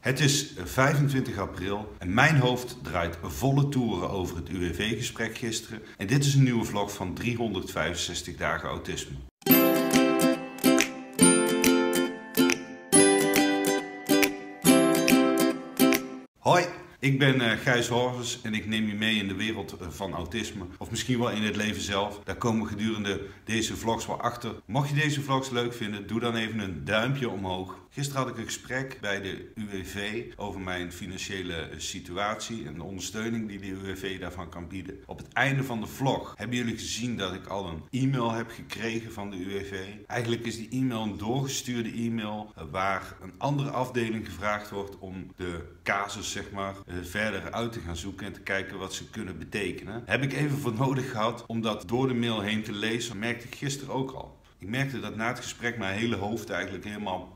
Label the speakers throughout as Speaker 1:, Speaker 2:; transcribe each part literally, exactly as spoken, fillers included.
Speaker 1: Het is vijfentwintig april en mijn hoofd draait volle toeren over het U W V-gesprek gisteren. En dit is een nieuwe vlog van driehonderdvijfenzestig dagen autisme. Hoi, ik ben uh, Gijs Horvers en ik neem je mee in de wereld uh, van autisme. Of misschien wel in het leven zelf. Daar komen we gedurende deze vlogs wel achter. Mocht je deze vlogs leuk vinden, doe dan even een duimpje omhoog. Gisteren had ik een gesprek bij de U W V over mijn financiële situatie en de ondersteuning die de U W V daarvan kan bieden. Op het einde van de vlog hebben jullie gezien dat ik al een e-mail heb gekregen van de U W V. Eigenlijk is die e-mail een doorgestuurde e-mail waar een andere afdeling gevraagd wordt om de casus zeg maar verder uit te gaan zoeken en te kijken wat ze kunnen betekenen. Heb ik even voor nodig gehad om dat door de mail heen te lezen, merkte ik gisteren ook al. Ik merkte dat na het gesprek mijn hele hoofd eigenlijk helemaal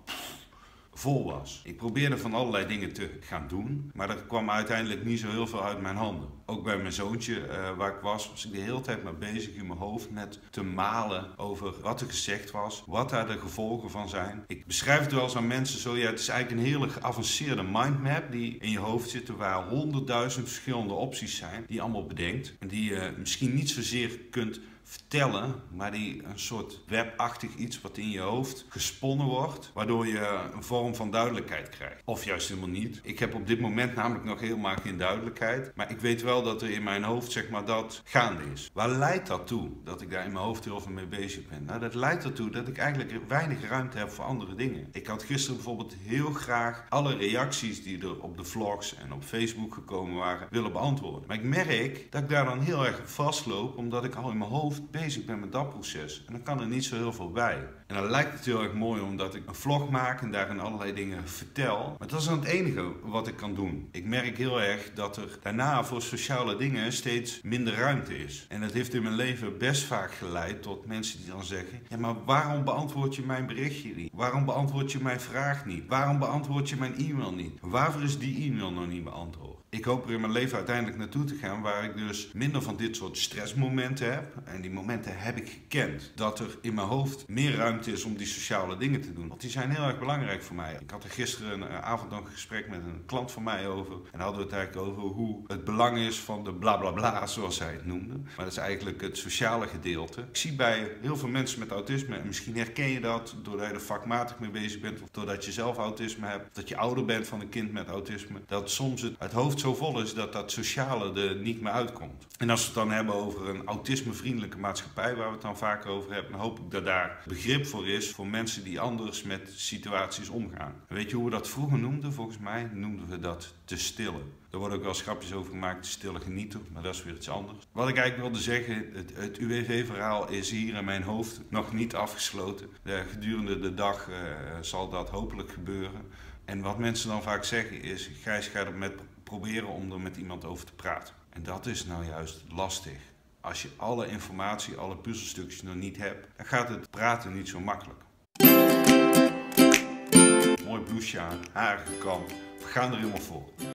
Speaker 1: vol was. Ik probeerde van allerlei dingen te gaan doen, maar er kwam uiteindelijk niet zo heel veel uit mijn handen. Ook bij mijn zoontje uh, waar ik was, was ik de hele tijd maar bezig in mijn hoofd met te malen over wat er gezegd was, wat daar de gevolgen van zijn. Ik beschrijf het wel eens aan mensen zo, ja, het is eigenlijk een hele geavanceerde mindmap die in je hoofd zit, waar honderdduizend verschillende opties zijn, die je allemaal bedenkt en die je misschien niet zozeer kunt vertellen, maar die een soort webachtig iets wat in je hoofd gesponnen wordt, waardoor je een vorm van duidelijkheid krijgt. Of juist helemaal niet. Ik heb op dit moment namelijk nog helemaal geen duidelijkheid, maar ik weet wel dat er in mijn hoofd zeg maar dat gaande is. Waar leidt dat toe dat ik daar in mijn hoofd heel veel mee bezig ben? Nou, dat leidt ertoe dat ik eigenlijk weinig ruimte heb voor andere dingen. Ik had gisteren bijvoorbeeld heel graag alle reacties die er op de vlogs en op Facebook gekomen waren willen beantwoorden. Maar ik merk dat ik daar dan heel erg vastloop, omdat ik al in mijn hoofd bezig ben met dat proces. En dan kan er niet zo heel veel bij. En dan lijkt het heel erg mooi omdat ik een vlog maak en daarin allerlei dingen vertel. Maar dat is dan het enige wat ik kan doen. Ik merk heel erg dat er daarna voor sociale dingen steeds minder ruimte is. En dat heeft in mijn leven best vaak geleid tot mensen die dan zeggen: ja, maar waarom beantwoord je mijn berichtje niet? Waarom beantwoord je mijn vraag niet? Waarom beantwoord je mijn e-mail niet? Waarvoor is die e-mail nog niet beantwoord? Ik hoop er in mijn leven uiteindelijk naartoe te gaan waar ik dus minder van dit soort stressmomenten heb. En die momenten heb ik gekend. Dat er in mijn hoofd meer ruimte is om die sociale dingen te doen. Want die zijn heel erg belangrijk voor mij. Ik had er gisteren een avond nog een gesprek met een klant van mij over. En dan hadden we het eigenlijk over hoe het belang is van de bla bla bla, zoals hij het noemde. Maar dat is eigenlijk het sociale gedeelte. Ik zie bij heel veel mensen met autisme, en misschien herken je dat doordat je er vakmatig mee bezig bent. Of doordat je zelf autisme hebt. Of dat je ouder bent van een kind met autisme. Dat soms het, het hoofd zo vol is dat dat sociale er niet meer uitkomt. En als we het dan hebben over een autismevriendelijke maatschappij, waar we het dan vaker over hebben, dan hoop ik dat daar begrip voor is voor mensen die anders met situaties omgaan. Weet je hoe we dat vroeger noemden? Volgens mij noemden we dat te stillen. Er worden ook wel schapjes over gemaakt, te stille genieter, maar dat is weer iets anders. Wat ik eigenlijk wilde zeggen, het, het U W V-verhaal is hier in mijn hoofd nog niet afgesloten. De, gedurende de dag uh, zal dat hopelijk gebeuren. En wat mensen dan vaak zeggen is: Gijs, ga er met proberen om er met iemand over te praten. En dat is nou juist lastig. Als je alle informatie, alle puzzelstukjes nog niet hebt, dan gaat het praten niet zo makkelijk. Mooi blouseje aan, haren gekamd. We gaan er helemaal voor.